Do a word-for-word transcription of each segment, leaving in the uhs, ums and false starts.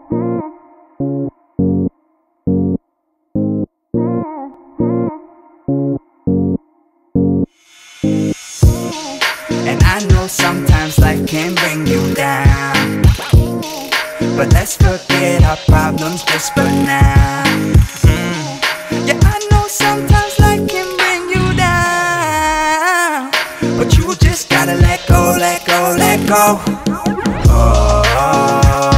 And I know sometimes life can bring you down, but let's forget our problems just for now. mm. Yeah, I know sometimes life can bring you down, but you just gotta let go, let go, let go. Oh, oh,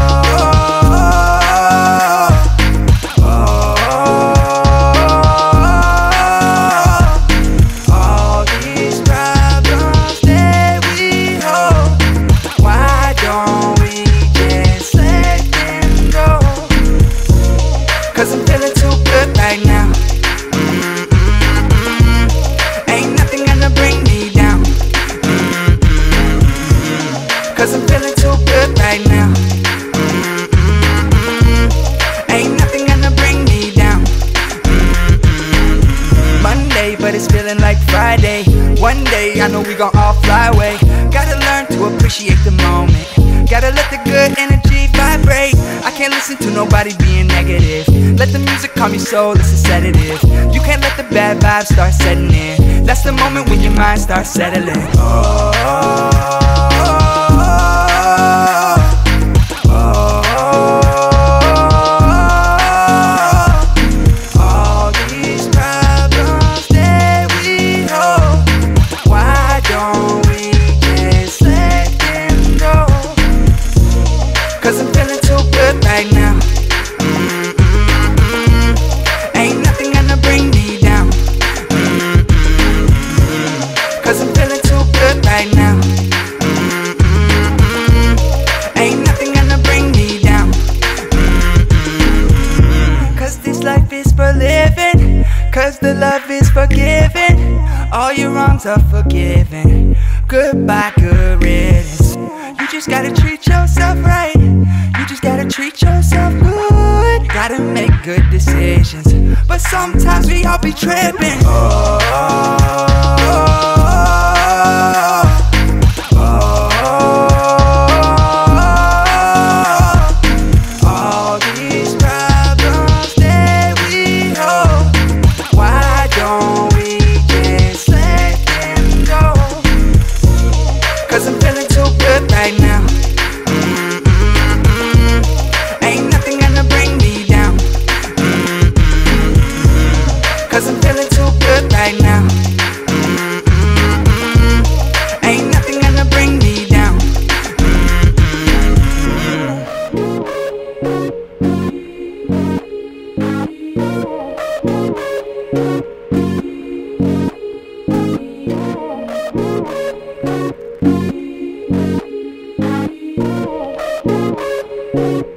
cause I'm feeling too good right now. Mm-mm-mm-mm. Ain't nothing gonna bring me down. Mm-mm-mm-mm. Cause I'm feeling too good right now. Mm-mm-mm-mm. Ain't nothing gonna bring me down. Mm-mm-mm-mm. Monday, but it's feeling like Friday. One day, I know we gon' all fly away. Gotta learn to appreciate the moment. Gotta let the good energy vibrate. I can't listen to nobody being negative. Let the music calm your soul, it's a sedative. You can't let the bad vibes start setting in. That's the moment when your mind starts settling. Oh, oh, oh, oh, oh. All these problems that we hold, why don't we just let them go? Cause I'm feeling too good right now. Mm-mm-mm-mm. Ain't nothing gonna bring me down. Mm-mm-mm-mm. Cause I'm feeling too good right now. Mm-mm-mm-mm. Ain't nothing gonna bring me down. Mm-mm-mm-mm. Cause this life is for living. Cause the love is forgiven. All your wrongs are forgiven. Goodbye, good riddance. You just gotta treat yourself right. You just gotta treat yourself good. Gotta make good decisions, but sometimes we all be tripping. Oh, oh, oh, oh, oh. All these problems that we hold, why don't we just let them go? Cause I'm feeling too good right now. Mm-mm-mm-mm. Ain't nothing gonna bring me down. Mm-mm-mm-mm. Cause I'm feeling too good right now. Mm-mm-mm-mm. Ain't nothing gonna bring me down. Mm-mm-mm-mm.